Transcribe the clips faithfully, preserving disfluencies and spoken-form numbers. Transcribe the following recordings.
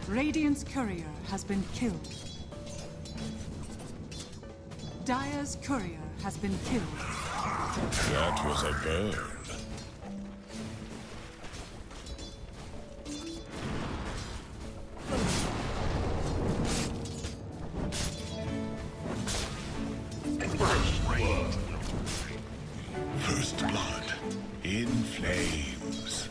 Radiant's courier has been killed. Dire's courier has been killed. That was a bird. First blood in flames.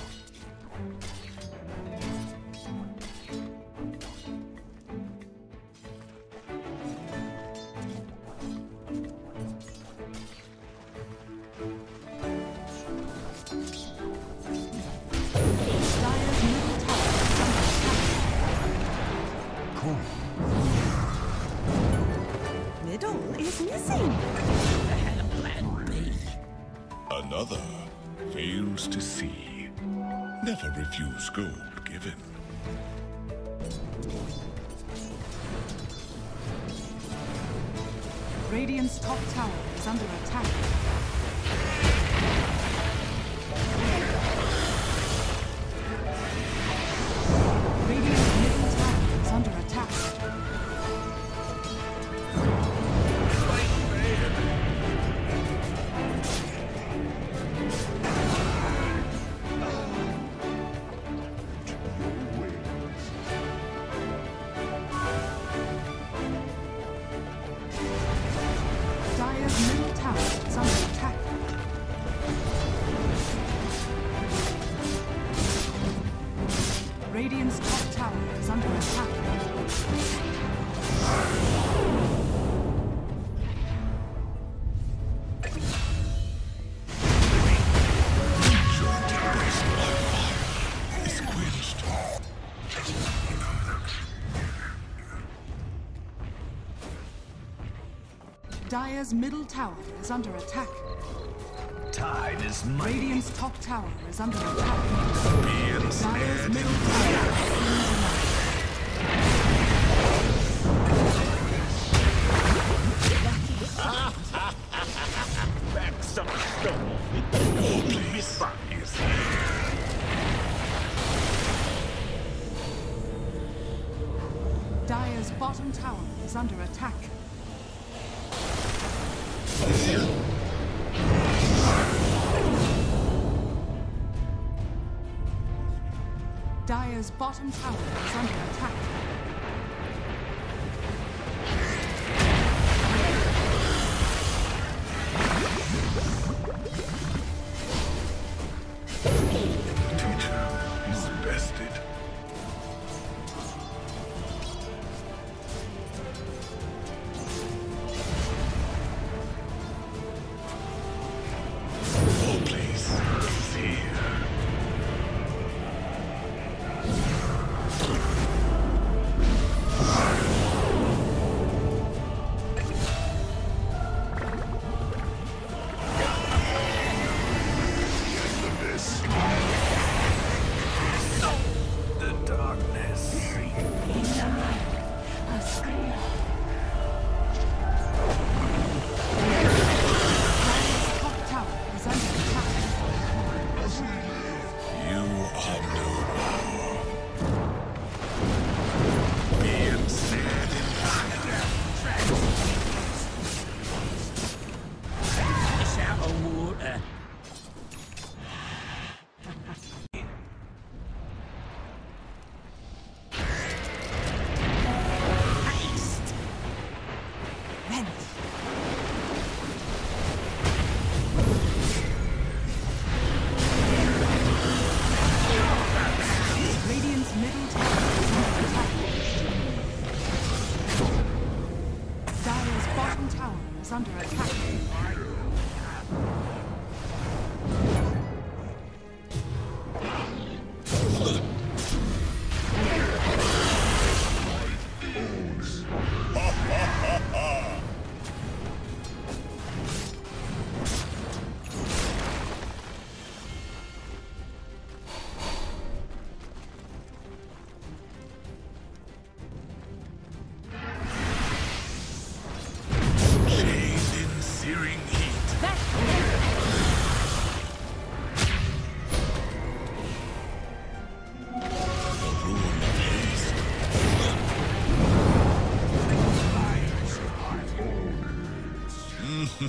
Middle is missing. I had a plan B. Another fails to see. Never refuse gold given. Radiant's top tower is under attack. Radiant's middle tower is under attack. Dire's middle tower is under attack. Radiant's top tower is under attack. Is quenched. Dire's middle tower is under attack. Tide is mighty. Radiant's top tower is under attack. Be Dire's ensnared middle in tower fear. is Back some stone. Missa is here. Dire's bottom tower is under attack. Dire's bottom tower is under attack. Teacher is bested. Oh, please, is here.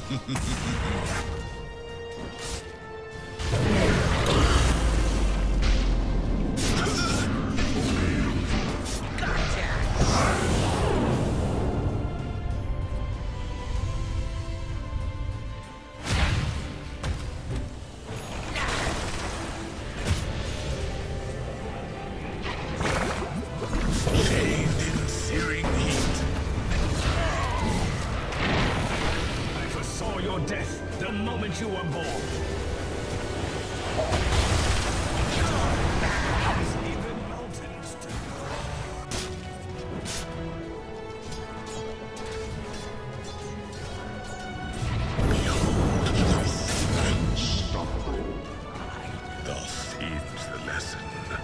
Death the moment you were born. Even mountains do. Behold this unstoppable. Thus ends the lesson.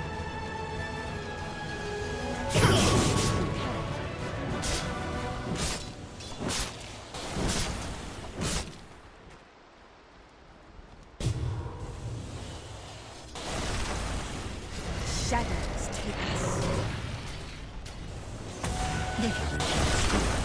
Shadows take us. Never refuse gold.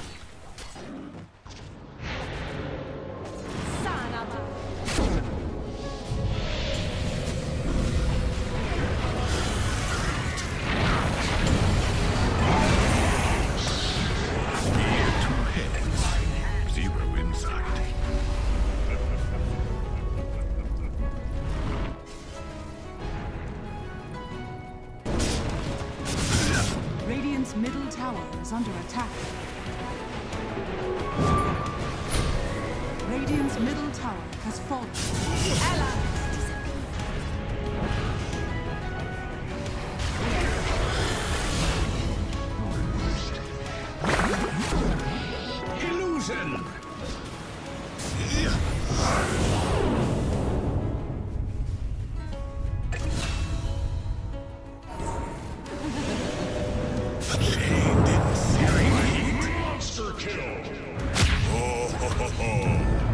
Radiant's middle tower is under attack. Radiant's middle tower has fallen. Illusion! Monster kill! Oh, ho, ho, ho.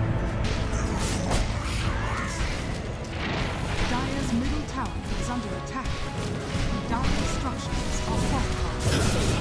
Dire's middle tower is under attack. Dire structures are fortified.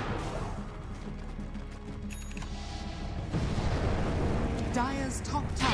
Dire's top tower